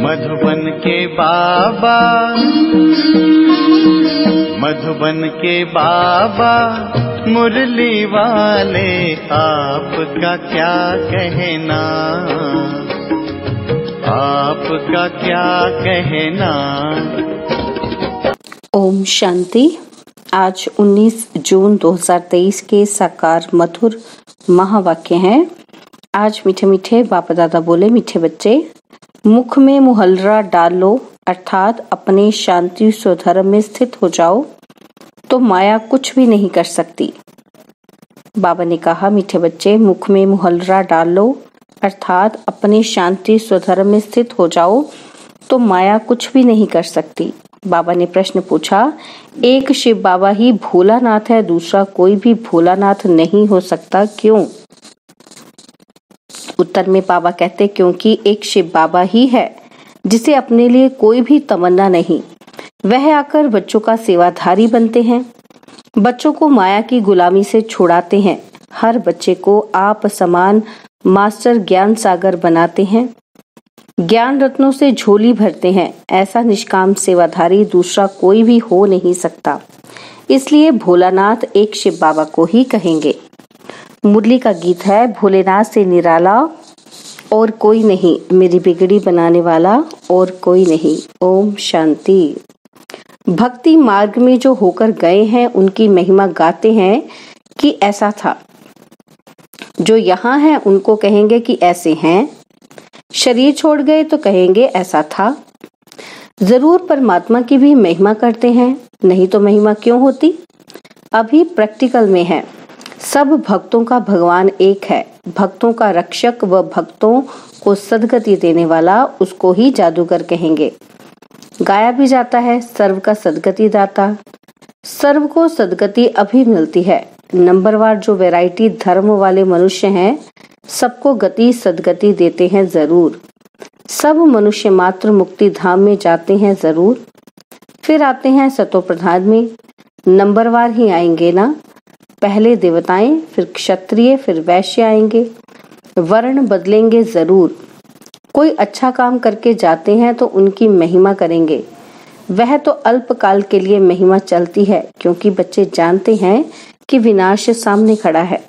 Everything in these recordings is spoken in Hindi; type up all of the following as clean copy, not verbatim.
मधुबन के बाबा, मधुबन के बाबा मुरली वाले, आपका क्या कहना, आपका क्या कहना। ओम शांति। आज 19 जून 2023 के साकार मधुर महावाक्य हैं। आज मीठे मीठे बाप दादा बोले, मीठे बच्चे, मुख में मुहल्ला डाल लो, अर्थात अपने शांति स्वधर्म में स्थित हो जाओ, तो माया कुछ भी नहीं कर सकती। बाबा ने कहा, मीठे बच्चे, मुख में मुहल्ला डाल लो, अर्थात अपने शांति स्वधर्म में स्थित हो जाओ, तो माया कुछ भी नहीं कर सकती। बाबा ने प्रश्न पूछा, एक शिव बाबा ही भोलानाथ है, दूसरा कोई भी भोलानाथ नहीं हो सकता, क्यों? उत्तर में बाबा कहते, क्योंकि एक शिव बाबा ही है जिसे अपने लिए कोई भी तमन्ना नहीं। वह आकर बच्चों का सेवाधारी बनते हैं, बच्चों को माया की गुलामी से छुड़ाते हैं, हर बच्चे को आप समान मास्टर ज्ञान सागर बनाते हैं, ज्ञान रत्नों से झोली भरते हैं। ऐसा निष्काम सेवाधारी दूसरा कोई भी हो नहीं सकता, इसलिए भोलानाथ एक शिव बाबा को ही कहेंगे। मुरली का गीत है, भोलेनाथ से निराला और कोई नहीं, मेरी बिगड़ी बनाने वाला और कोई नहीं। ओम शांति। भक्ति मार्ग में जो होकर गए हैं उनकी महिमा गाते हैं कि ऐसा था। जो यहाँ हैं उनको कहेंगे कि ऐसे हैं, शरीर छोड़ गए तो कहेंगे ऐसा था। जरूर परमात्मा की भी महिमा करते हैं, नहीं तो महिमा क्यों होती। अभी प्रैक्टिकल में है, सब भक्तों का भगवान एक है, भक्तों का रक्षक व भक्तों को सद्गति देने वाला, उसको ही जादूगर कहेंगे। गाया भी जाता है, सर्व का सद्गति दाता। सर्व को सद्गति अभी मिलती है। नंबरवार जो वैरायटी धर्म वाले मनुष्य हैं, सबको गति सद्गति देते हैं जरूर। सब मनुष्य मात्र मुक्ति धाम में जाते हैं जरूर, फिर आते हैं सतो प्रधान में। नंबरवार ही आएंगे ना, पहले देवताएं, फिर क्षत्रिय, फिर वैश्य आएंगे। वर्ण बदलेंगे जरूर। कोई अच्छा काम करके जाते हैं तो उनकी महिमा करेंगे। वह तो अल्पकाल के लिए महिमा चलती है, क्योंकि बच्चे जानते हैं कि विनाश सामने खड़ा है।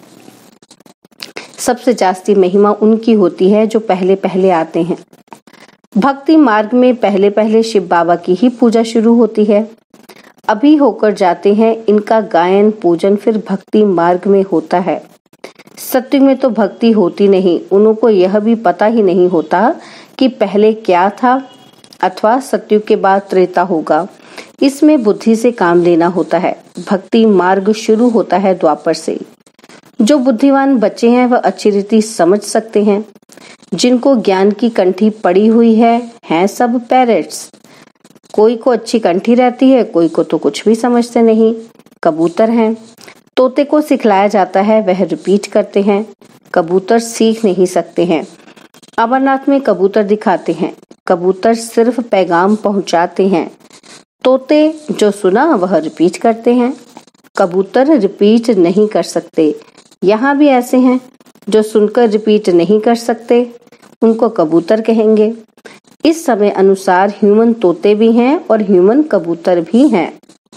सबसे जास्ती महिमा उनकी होती है जो पहले पहले आते हैं। भक्ति मार्ग में पहले पहले शिव बाबा की ही पूजा शुरू होती है। अभी होकर जाते हैं, इनका गायन पूजन फिर भक्ति मार्ग में होता है। सत्युग में तो भक्ति होती नहीं, उनको यह भी पता ही नहीं होता कि पहले क्या था अथवा सत्युग के बाद त्रेता होगा। इसमें बुद्धि से काम लेना होता है। भक्ति मार्ग शुरू होता है द्वापर से। जो बुद्धिमान बच्चे हैं वह अच्छी रीति समझ सकते हैं। जिनको ज्ञान की कंठी पड़ी हुई है सब पैरेट्स। कोई को अच्छी कंठी रहती है, कोई को तो कुछ भी समझते नहीं। कबूतर हैं, तोते को सिखलाया जाता है, वह रिपीट करते हैं। कबूतर सीख नहीं सकते हैं। अमरनाथ में कबूतर दिखाते हैं, कबूतर सिर्फ पैगाम पहुंचाते हैं। तोते जो सुना वह रिपीट करते हैं, कबूतर रिपीट नहीं कर सकते। यहाँ भी ऐसे हैं जो सुनकर रिपीट नहीं कर सकते, उनको कबूतर कहेंगे। इस समय अनुसार ह्यूमन तोते भी हैं और ह्यूमन कबूतर भी हैं।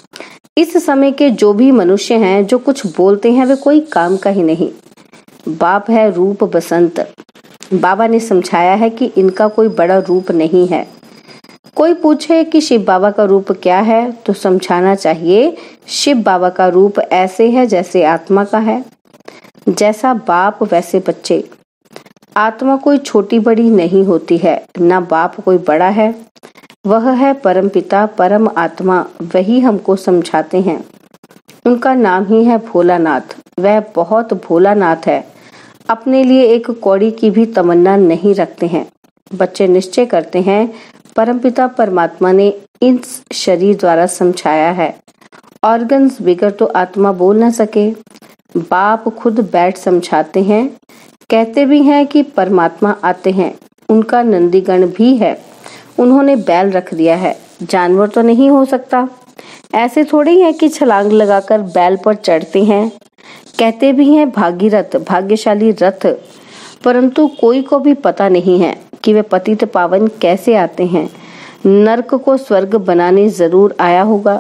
इस समय के जो भी मनुष्य हैं जो कुछ बोलते हैं वे कोई काम का ही नहीं। बाप है रूप बसंत। बाबा ने समझाया है कि इनका कोई बड़ा रूप नहीं है। कोई पूछे कि शिव बाबा का रूप क्या है तो समझाना चाहिए, शिव बाबा का रूप ऐसे है जैसे आत्मा का है। जैसा बाप वैसे बच्चे। आत्मा कोई छोटी बड़ी नहीं होती है, ना बाप कोई बड़ा है। वह है परम पिता, परम आत्मा, वही हमको समझाते हैं। उनका नाम ही है भोलानाथ। वह बहुत भोलानाथ है। अपने लिए एक कौड़ी की भी तमन्ना नहीं रखते हैं। बच्चे निश्चय करते हैं, परमपिता परमात्मा ने इन शरीर द्वारा समझाया है। ऑर्गन्स बिगड़ तो आत्मा बोल न सके। बाप खुद बैठ समझाते हैं। कहते भी हैं कि परमात्मा आते हैं। उनका नंदीगण भी है, उन्होंने बैल रख दिया है। जानवर तो नहीं हो सकता। ऐसे थोड़ी है कि छलांग लगाकर बैल पर चढ़ते हैं। कहते भी हैं भागीरथ, भाग्यशाली रथ, परंतु कोई को भी पता नहीं है कि वे पतित पावन कैसे आते हैं। नरक को स्वर्ग बनाने जरूर आया होगा।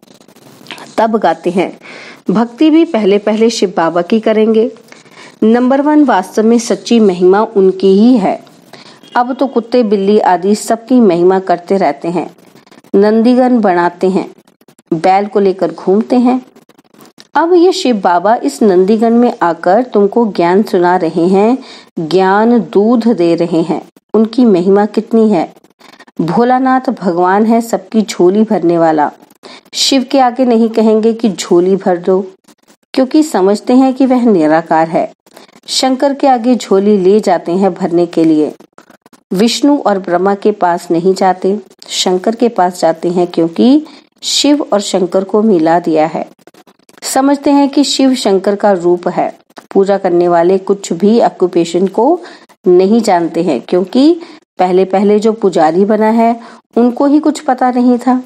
तब गाते हैं, भक्ति भी पहले पहले शिव बाबा की करेंगे। नंबर 1 वास्तव में सच्ची महिमा उनकी ही है। अब तो कुत्ते बिल्ली आदि सबकी महिमा करते रहते हैं, नंदीगन बनाते हैं, बैल को लेकर घूमते हैं। अब ये शिव बाबा इस नंदीगन में आकर तुमको ज्ञान सुना रहे हैं, ज्ञान दूध दे रहे हैं। उनकी महिमा कितनी है। भोलानाथ भगवान है सबकी झोली भरने वाला। शिव के आगे नहीं कहेंगे कि झोली भर दो, क्योंकि समझते हैं कि वह निराकार है। शंकर के आगे झोली ले जाते हैं भरने के लिए। विष्णु और ब्रह्मा के पास नहीं जाते, शंकर के पास जाते हैं, क्योंकि शिव और शंकर को मिला दिया है। समझते हैं कि शिव शंकर का रूप है। पूजा करने वाले कुछ भी ऑक्यूपेशन को नहीं जानते हैं, क्योंकि पहले पहले जो पुजारी बना है उनको ही कुछ पता नहीं था।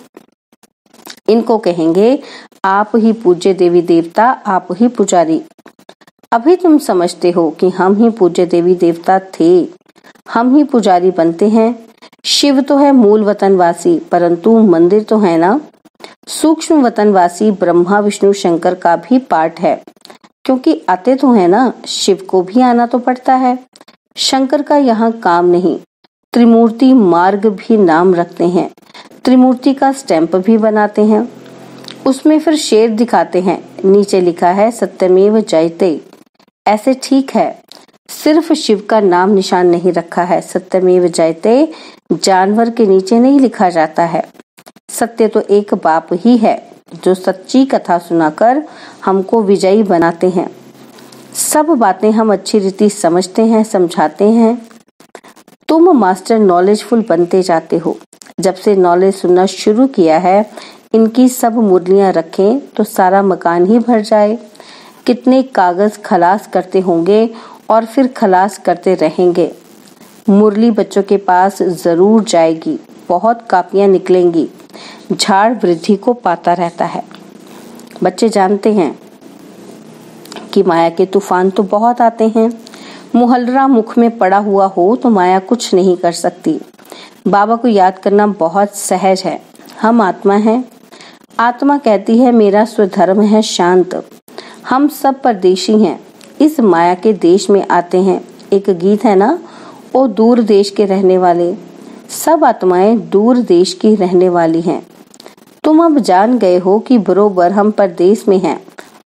इनको कहेंगे आप ही पूज्य देवी देवता, आप ही पुजारी। अभी तुम समझते हो कि हम ही पूज्य देवी देवता थे, हम ही पुजारी बनते हैं। शिव तो है मूल वतनवासी, परंतु मंदिर तो है ना। सूक्ष्म वतनवासी ब्रह्मा विष्णु शंकर का भी पार्ट है, क्योंकि आते तो है ना, शिव को भी आना तो पड़ता है। शंकर का यहाँ काम नहीं। त्रिमूर्ति मार्ग भी नाम रखते हैं, त्रिमूर्ति का स्टैंप भी बनाते हैं। उसमें फिर शेर दिखाते हैं, नीचे लिखा है सत्यमेव जयते। ऐसे ठीक है, सिर्फ शिव का नाम निशान नहीं रखा है। सत्यमेव जयते जानवर के नीचे नहीं लिखा जाता है। सत्य तो एक बाप ही है, जो सच्ची कथा सुनाकर हमको विजयी बनाते हैं। सब बातें हम अच्छी रीति समझते हैं, समझाते हैं। तुम मास्टर नॉलेजफुल बनते जाते हो। जब से नॉलेज सुनना शुरू किया है, इनकी सब मुरलियां रखें तो सारा मकान ही भर जाए। कितने कागज खलास करते होंगे और फिर खलास करते रहेंगे। मुरली बच्चों के पास जरूर जाएगी, बहुत कापियां निकलेंगी। झाड़ वृद्धि को पाता रहता है। बच्चे जानते हैं कि माया के तूफान तो बहुत आते हैं। मुहल्ला मुख में पड़ा हुआ हो तो माया कुछ नहीं कर सकती। बाबा को याद करना बहुत सहज है। हम आत्मा हैं। आत्मा कहती है मेरा स्वधर्म है शांत। हम सब परदेशी हैं, इस माया के देश में आते हैं। एक गीत है ना, ओ दूर देश के रहने वाले। सब आत्माएं दूर देश की रहने वाली हैं। तुम अब जान गए हो कि बरोबर हम परदेश में हैं।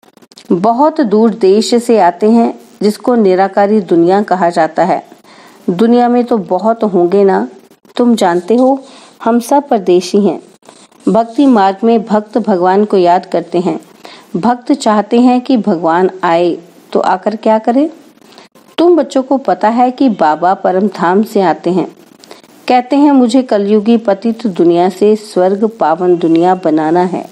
बहुत दूर देश से आते हैं, जिसको निराकारी दुनिया कहा जाता है। दुनिया में तो बहुत होंगे ना, तुम जानते हो हम सब परदेशी हैं। भक्ति मार्ग में भक्त भगवान को याद करते हैं। भक्त चाहते हैं कि भगवान आए, तो आकर क्या करे। तुम बच्चों को पता है कि बाबा परम धाम से आते हैं। कहते हैं मुझे कलयुगी पतित दुनिया से स्वर्ग पावन दुनिया बनाना है।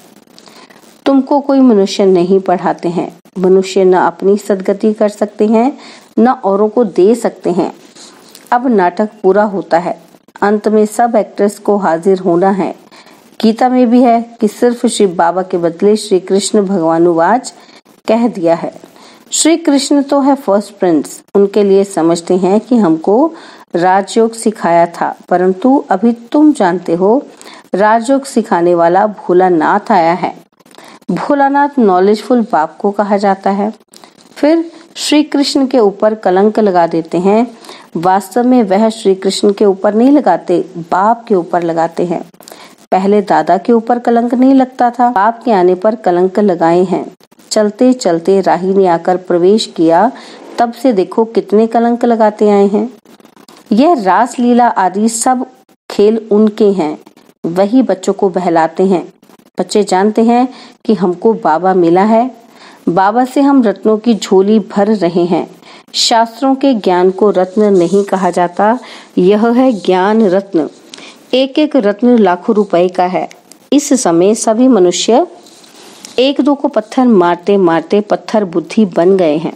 तुमको कोई मनुष्य नहीं पढ़ाते हैं। मनुष्य न अपनी सदगति कर सकते हैं, न औरों को दे सकते हैं। अब नाटक पूरा होता है। अंत में सब एक्टर्स को हाजिर होना है। गीता में भी है कि सिर्फ शिव बाबा के बदले श्री कृष्ण भगवानुवाच कह दिया है। श्री कृष्ण तो है फर्स्ट प्रिंस। उनके लिए समझते हैं कि हमको राजयोग सिखाया था, परंतु अभी तुम जानते हो राजयोग सिखाने वाला भोलानाथ आया है। भोलानाथ नॉलेजफुल बाप को कहा जाता है। फिर श्री कृष्ण के ऊपर कलंक लगा देते हैं। वास्तव में वह श्री कृष्ण के ऊपर नहीं लगाते, बाप के ऊपर लगाते हैं। पहले दादा के ऊपर कलंक नहीं लगता था, बाप के आने पर कलंक लगाए हैं। चलते चलते राही ने आकर प्रवेश किया, तब से देखो कितने कलंक लगाते आए हैं। यह रास लीला आदि सब खेल उनके हैं, वही बच्चों को बहलाते हैं। बच्चे जानते हैं कि हमको बाबा मिला है। बाबा से हम रत्नों की झोली भर रहे हैं। शास्त्रों के ज्ञान को रत्न नहीं कहा जाता, यह है ज्ञान रत्न। एक एक रत्न लाखों रुपए का है। इस समय सभी मनुष्य एक दो को पत्थर मारते मारते पत्थर बुद्धि बन गए हैं।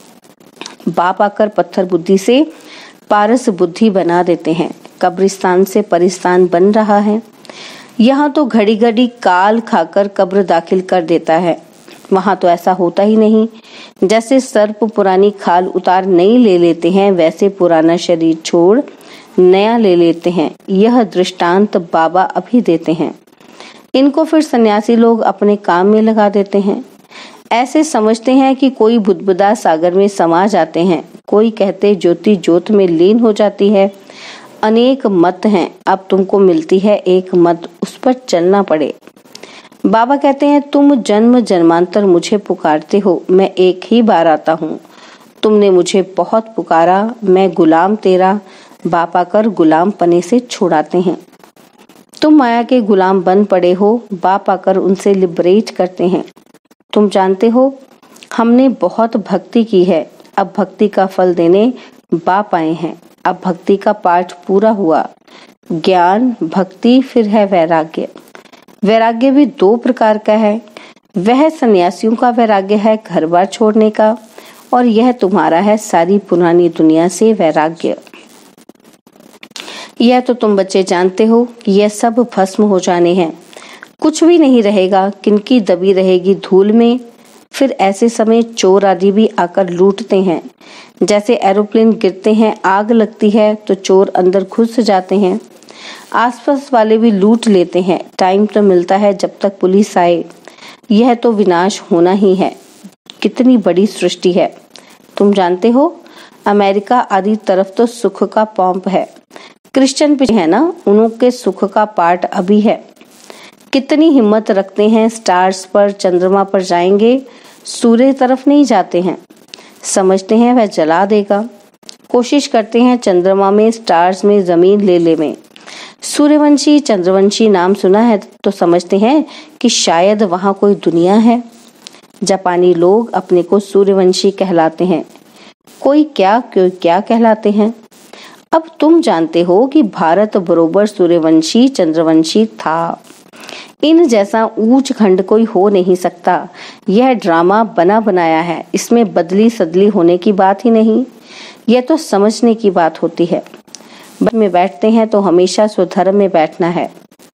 बाप आकर पत्थर बुद्धि से पारस बुद्धि बना देते हैं। कब्रिस्तान से परिस्तान बन रहा है। यहाँ तो घड़ी घड़ी काल खाकर कब्र दाखिल कर देता है। वहाँ तो ऐसा होता ही नहीं। जैसे सर्प पुरानी खाल उतार नई ले लेते हैं, वैसे पुराना शरीर छोड़ नया ले लेते हैं। यह दृष्टांत बाबा अभी देते हैं। इनको फिर सन्यासी लोग अपने काम में लगा देते हैं। ऐसे समझते हैं कि कोई बुदबुदा सागर में समा जाते हैं, कोई कहते ज्योति ज्योत में लीन हो जाती है। अनेक मत हैं, अब तुमको मिलती है एक मत, उस पर चलना पड़े। बाबा कहते हैं तुम जन्म जन्मांतर मुझे पुकारते हो, मैं एक ही बार आता हूँ। तुमने मुझे बहुत पुकारा, मैं गुलाम तेरा, बाप आकर गुलाम पने से छुड़ाते हैं। तुम माया के गुलाम बन पड़े हो, बाप आकर उनसे लिबरेट करते हैं। तुम जानते हो हमने बहुत भक्ति की है, अब भक्ति का फल देने बाप आए हैं। अब भक्ति का पाठ पूरा हुआ। ज्ञान, भक्ति, फिर है वैराग्य। वैराग्य भी दो प्रकार का है। वह सन्यासियों का वैराग्य है घर बार छोड़ने का, और यह तुम्हारा है सारी पुरानी दुनिया से वैराग्य। यह तो तुम बच्चे जानते हो कि यह सब भस्म हो जाने हैं, कुछ भी नहीं रहेगा, किनकी दबी रहेगी धूल में। फिर ऐसे समय चोर आदि भी आकर लूटते हैं। जैसे एरोप्लेन गिरते हैं, आग लगती है तो चोर अंदर घुस जाते हैं। आसपास वाले भी लूट लेते हैं। टाइम तो मिलता है जब तक पुलिस आए। यह तो विनाश होना ही है। कितनी बड़ी सृष्टि है। तुम जानते हो अमेरिका आदि तरफ तो सुख का पंप है। क्रिश्चियन भी है ना, उनके सुख का पार्ट अभी है। कितनी हिम्मत रखते हैं, स्टार्स पर, चंद्रमा पर जाएंगे, सूर्य तरफ नहीं जाते हैं। समझते हैं वह जला देगा। कोशिश करते हैं चंद्रमा में, स्टार्स में जमीन ले ले में। सूर्यवंशी, चंद्रवंशी नाम सुना है तो समझते हैं कि शायद वहां कोई दुनिया है। जापानी लोग अपने को सूर्यवंशी कहलाते हैं। कोई क्या कहलाते हैं। अब तुम जानते हो कि भारत बरोबर सूर्यवंशी चंद्रवंशी था। इन जैसा ऊंच खंड कोई हो नहीं सकता। यह ड्रामा बना बनाया है, इसमें बदली सदली होने की बात ही नहीं। यह तो समझने की बात होती है। में बैठते हैं तो हमेशा स्वधर्म में बैठना है।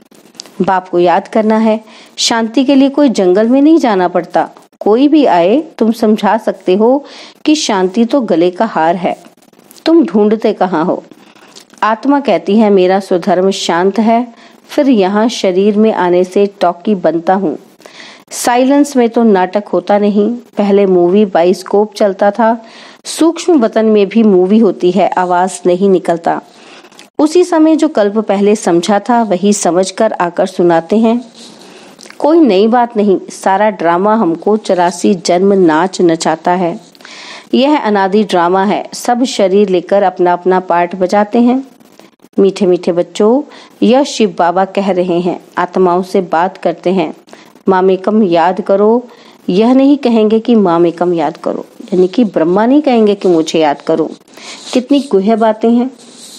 बाप को याद करना है। शांति के लिए कोई जंगल में नहीं जाना पड़ता। कोई भी आए तुम समझा सकते हो कि शांति तो गले का हार है। तुम ढूंढते कहाँ हो। आत्मा कहती है मेरा स्वधर्म शांत है, फिर यहाँ शरीर में आने से टॉकी बनता हूँ। साइलेंस में तो नाटक होता नहीं। पहले मूवी बाइस्कोप चलता था, सूक्ष्म वतन में भी मूवी होती है, आवाज नहीं निकलता। उसी समय जो कल्प पहले समझा था वही समझकर आकर सुनाते हैं। कोई नई बात नहीं, सारा ड्रामा हमको 84 जन्म नाच नचाता है। यह अनादि ड्रामा है। सब शरीर लेकर अपना अपना पार्ट बजाते हैं। मीठे मीठे बच्चों, यह शिव बाबा कह रहे हैं, आत्माओं से बात करते हैं। मामेकम याद करो। यह नहीं कहेंगे कि मामेकम याद करो, यानी कि ब्रह्मा नहीं कहेंगे कि मुझे याद करो। कितनी गुह्य बातें हैं।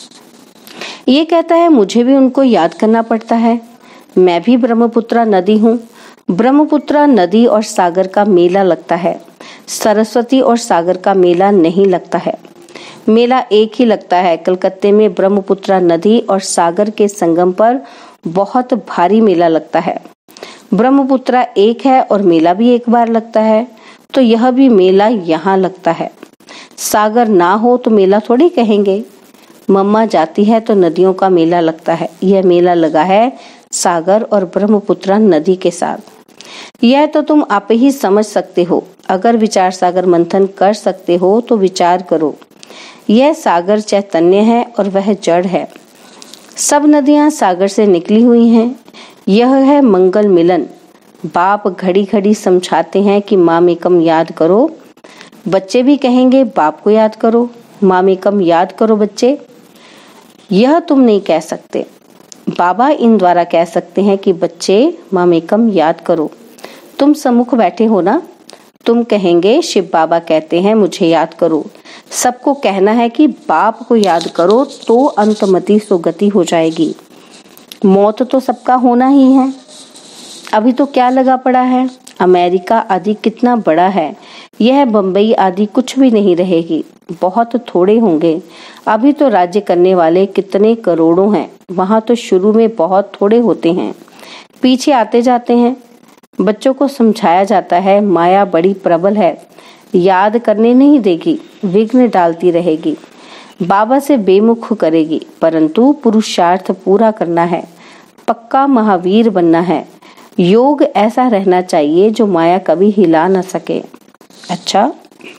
ये कहता है मुझे भी उनको याद करना पड़ता है। मैं भी ब्रह्मपुत्रा नदी हूँ। ब्रह्मपुत्रा नदी और सागर का मेला लगता है। सरस्वती और सागर का मेला नहीं लगता है। मेला एक ही लगता है। कलकत्ते में ब्रह्मपुत्रा नदी और सागर के संगम पर बहुत भारी मेला लगता है। ब्रह्मपुत्रा एक है और मेला भी एक बार लगता है, तो यह भी मेला यहाँ लगता है। सागर ना हो तो मेला थोड़ी कहेंगे। मम्मा जाती है तो नदियों का मेला लगता है। यह मेला लगा है सागर और ब्रह्मपुत्रा नदी के साथ। यह तो तुम आप ही समझ सकते हो। अगर विचार सागर मंथन कर सकते हो तो विचार करो। यह सागर चैतन्य है और वह जड़ है। सब नदियां सागर से निकली हुई हैं। यह है मंगल मिलन। बाप घड़ी घड़ी समझाते हैं कि मामेकम याद करो। बच्चे भी कहेंगे बाप को याद करो, मामेकम याद करो बच्चे। यह तुम नहीं कह सकते, बाबा इन द्वारा कह सकते हैं कि बच्चे मामेकम याद करो। तुम सम्मुख बैठे हो ना, तुम कहेंगे शिव बाबा कहते हैं मुझे याद करो। सबको कहना है कि बाप को याद करो तो अंतमति सुगति हो जाएगी। मौत तो सबका होना ही है। अभी तो क्या लगा पड़ा है। अमेरिका आदि कितना बड़ा है। यह बंबई आदि कुछ भी नहीं रहेगी। बहुत थोड़े होंगे। अभी तो राज्य करने वाले कितने करोड़ों हैं। वहां तो शुरू में बहुत थोड़े होते हैं, पीछे आते जाते हैं। बच्चों को समझाया जाता है माया बड़ी प्रबल है, याद करने नहीं देगी, विघ्न डालती रहेगी। बाबा से बेमुख करेगी, परंतु पुरुषार्थ पूरा करना है, पक्का महावीर बनना है। योग ऐसा रहना चाहिए जो माया कभी हिला न सके। अच्छा,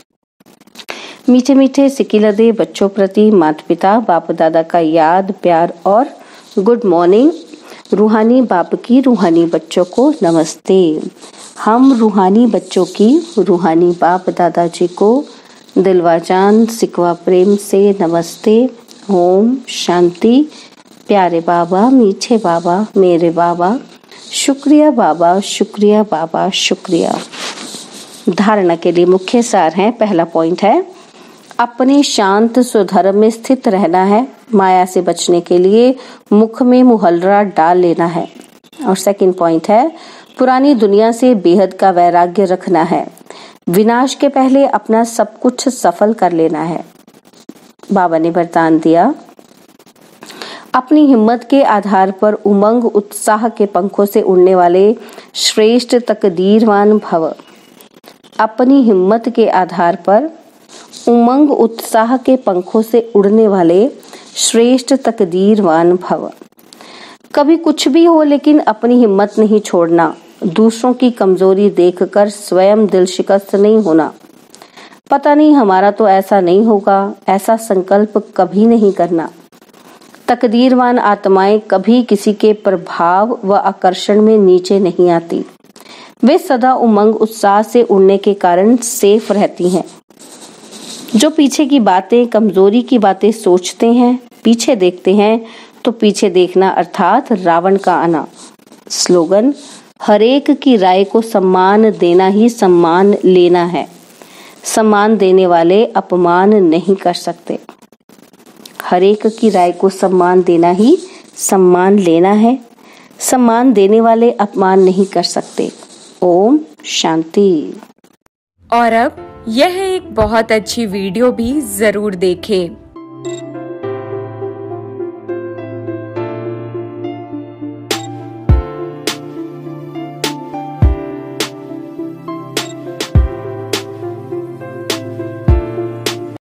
मीठे मीठे सिकिलदे बच्चों प्रति माता पिता बाप दादा का याद प्यार और गुड मॉर्निंग। रूहानी बाप की रूहानी बच्चों को नमस्ते। हम रूहानी बच्चों की रूहानी बाप दादाजी को दिलवा जान सिकवा प्रेम से नमस्ते। ओम शांति। प्यारे बाबा, मीठे बाबा, मेरे बाबा, शुक्रिया बाबा, शुक्रिया बाबा, शुक्रिया। धारणा के लिए मुख्य सार है। पहला पॉइंट है अपने शांत स्वधर्म में स्थित रहना है। माया से बचने के लिए मुख में मुहल्ला डाल लेना है। और सेकंड पॉइंट है पुरानी दुनिया से बेहद का वैराग्य रखना है। विनाश के पहले अपना सब कुछ सफल कर लेना है। बाबा ने वरदान दिया, अपनी हिम्मत के आधार पर उमंग उत्साह के पंखों से उड़ने वाले श्रेष्ठ तकदीरवान भव। अपनी हिम्मत के आधार पर उमंग उत्साह के पंखों से उड़ने वाले श्रेष्ठ तकदीरवान भव। कभी कुछ भी हो लेकिन अपनी हिम्मत नहीं छोड़ना। दूसरों की कमजोरी देखकर स्वयं दिल शिकस्त नहीं होना। पता नहीं हमारा तो ऐसा नहीं होगा, ऐसा संकल्प कभी नहीं करना। तकदीरवान आत्माएं कभी किसी के प्रभाव व आकर्षण में नीचे नहीं आती। वे सदा उमंग उत्साह से उड़ने के कारण सेफ रहती हैं। जो पीछे की बातें, कमजोरी की बातें सोचते हैं, पीछे देखते हैं, तो पीछे देखना अर्थात रावण का आना। स्लोगन, हरेक की राय को सम्मान देना ही सम्मान लेना है। सम्मान देने वाले अपमान नहीं कर सकते। हरेक की राय को सम्मान देना ही सम्मान लेना है। सम्मान देने वाले अपमान नहीं कर सकते। ओम शांति। और अब यह एक बहुत अच्छी वीडियो भी जरूर देखें।